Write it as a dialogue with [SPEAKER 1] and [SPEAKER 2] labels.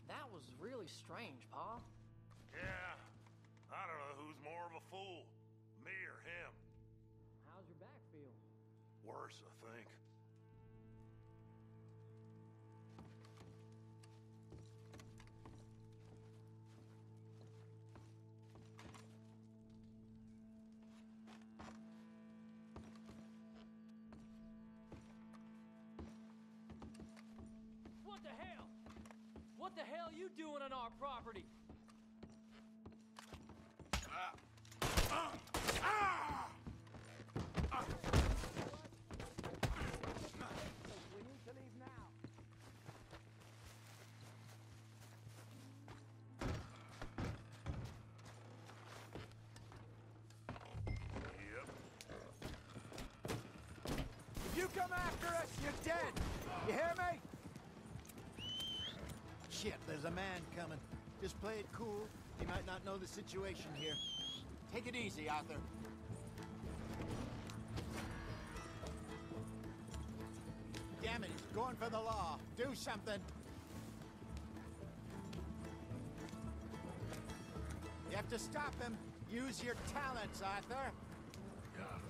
[SPEAKER 1] That was really strange, Pa.
[SPEAKER 2] Yeah, I don't know who's more of a fool, me or him.
[SPEAKER 1] How's your back feel?
[SPEAKER 2] Worse, I think.
[SPEAKER 1] What the hell? What the hell you doing on our property?
[SPEAKER 3] We need to leave now.
[SPEAKER 2] Yep.
[SPEAKER 3] If you come after us, you're dead. You hear me?
[SPEAKER 4] Shit, there's a man coming. Just play it cool. He might not know the situation here. Take it easy, Arthur. Damn it, he's going for the law. Do something. You have to stop him. Use your talents, Arthur.
[SPEAKER 2] Got it.